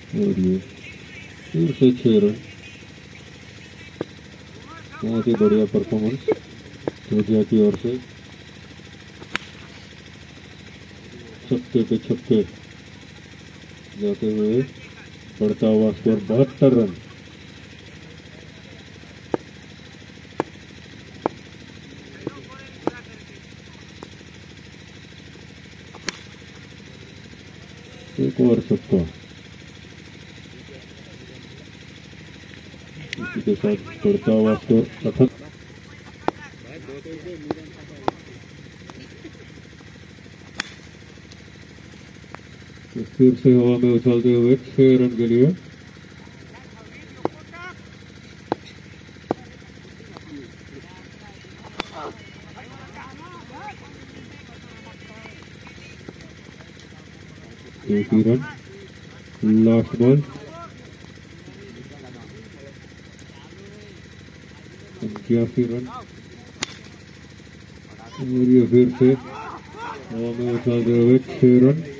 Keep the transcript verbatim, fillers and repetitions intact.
और ये फिर से छह रन। बहुत ही बढ़िया परफॉर्मेंस जोजिया की ओर से। छक्के पे छक्के जाते हुए बढ़ता हुआ स्कोर बहत्तर रन। एक और छक्का, इसी के साथ बढ़ता हुआ स्कोर अठहत्तर। फिर से हवा में उछालते हुए छह रन के लिए एक ही रन। लास्ट बॉल, इक्यासी रन। और ये फिर से हवा में उछालते हुए छह रन।